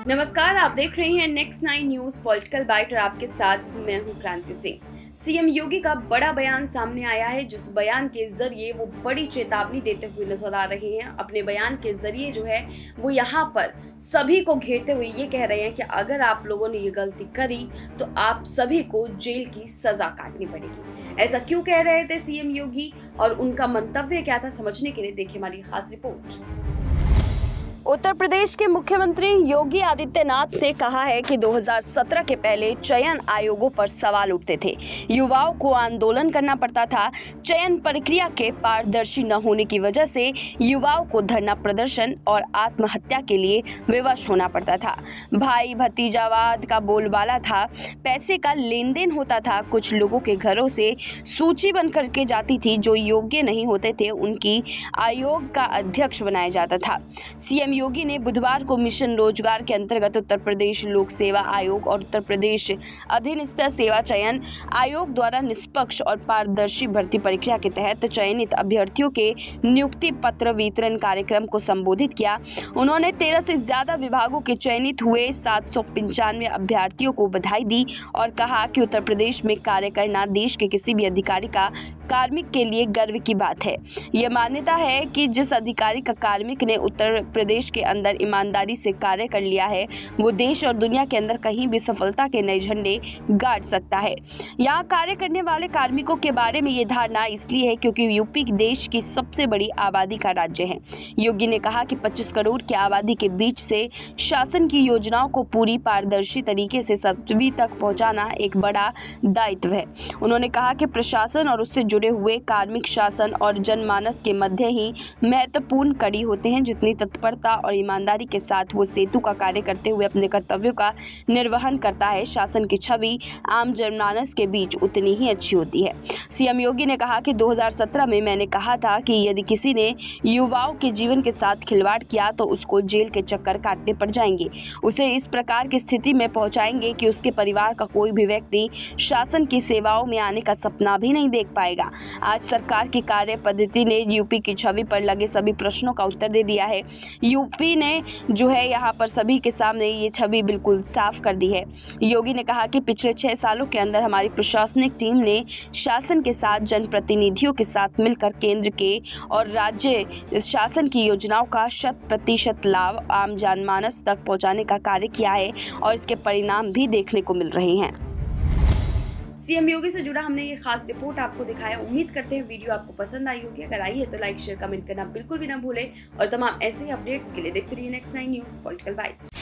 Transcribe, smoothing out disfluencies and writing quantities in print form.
नमस्कार, आप देख रहे हैं नेक्स्ट 9 न्यूज पॉलिटिकल बाइट और आपके साथ मैं हूं क्रांति सिंह। सीएम योगी का बड़ा बयान सामने आया है, जिस बयान के जरिए वो बड़ी चेतावनी देते हुए नजर आ रहे हैं। अपने बयान के जरिए जो है वो यहाँ पर सभी को घेरते हुए ये कह रहे हैं कि अगर आप लोगों ने ये गलती करी तो आप सभी को जेल की सजा काटनी पड़ेगी। ऐसा क्यों कह रहे थे सीएम योगी और उनका मंतव्य क्या था, समझने के लिए देखिए हमारी खास रिपोर्ट। उत्तर प्रदेश के मुख्यमंत्री योगी आदित्यनाथ ने कहा है कि 2017 के पहले चयन आयोगों पर सवाल उठते थे। युवाओं को आंदोलन करना पड़ता था। चयन प्रक्रिया के पारदर्शी न होने की वजह से युवाओं को धरना प्रदर्शन और आत्महत्या के लिए विवश होना पड़ता था। भाई भतीजावाद का बोलबाला था। पैसे का लेन देन होता था। कुछ लोगों के घरों से सूची बन करके जाती थी। जो योग्य नहीं होते थे उनकी आयोग का अध्यक्ष बनाया जाता था। सीएम योगी ने बुधवार को मिशन रोजगार के अंतर्गत उत्तर प्रदेश लोक सेवा आयोग और उत्तर प्रदेश अधीनस्थ सेवा चयन आयोग द्वारा निष्पक्ष और पारदर्शी भर्ती प्रक्रिया के तहत चयनित अभ्यर्थियों के नियुक्ति पत्र वितरण कार्यक्रम को संबोधित किया। उन्होंने 13 से ज्यादा विभागों के चयनित हुए 795 अभ्यर्थियों को बधाई दी और कहा कि उत्तर प्रदेश में कार्य करना देश के किसी भी अधिकारी का कार्मिक के लिए गर्व की बात है। यह मान्यता है कि जिस अधिकारी का कार्मिक ने उत्तर प्रदेश के अंदर ईमानदारी से कार्य कर लिया है वो देश और दुनिया के अंदर कहीं भी सफलता के नए झंडे गाड़ सकता है। यहाँ कार्य करने वाले कार्मिकों के बारे में ये धारणा इसलिए है क्योंकि यूपी देश की सबसे बड़ी आबादी का राज्य है। योगी ने कहा कि 25 करोड़ की आबादी के बीच से शासन की योजनाओं को पूरी पारदर्शी तरीके से सभी तक पहुँचाना एक बड़ा दायित्व है। उन्होंने कहा कि प्रशासन और उससे जुड़े हुए कार्मिक शासन और जनमानस के मध्य ही महत्वपूर्ण कड़ी होते हैं। जितनी तत्परता और ईमानदारी के साथ वो सेतु का कार्य करते हुए अपने कर्तव्यों का निर्वहन करता है, शासन की छवि आम जनमानस के बीच उतनी ही अच्छी होती है। सीएम योगी ने कहा कि 2017 में मैंने कहा था कि यदि किसी ने युवाओं के जीवन के साथ खिलवाड़ किया तो उसको जेल के चक्कर काटने पड़ जाएंगे। उसे इस प्रकार की स्थिति में पहुंचाएंगे कि उसके परिवार का कोई भी व्यक्ति शासन की सेवाओं में आने का सपना भी नहीं देख पाएगा। आज सरकार की कार्य पद्धति ने यूपी की छवि पर लगे सभी प्रश्नों का उत्तर दे दिया है। यूपी ने जो है यहाँ पर सभी के सामने ये छवि बिल्कुल साफ कर दी है। योगी ने कहा कि पिछले 6 सालों के अंदर हमारी प्रशासनिक टीम ने शासन के साथ जनप्रतिनिधियों के साथ मिलकर केंद्र के और राज्य शासन की योजनाओं का 100% लाभ आम जनमानस तक पहुँचाने का कार्य किया है और इसके परिणाम भी देखने को मिल रहे हैं। सीएम योगी से जुड़ा हमने ये खास रिपोर्ट आपको दिखाया। उम्मीद करते हैं वीडियो आपको पसंद आई होगी। अगर आई है तो लाइक शेयर कमेंट करना बिल्कुल भी ना भूलें और तमाम ऐसे ही अपडेट्स के लिए देखते रहिए नेक्स्ट 9 न्यूज पॉलिटिकल बाइट।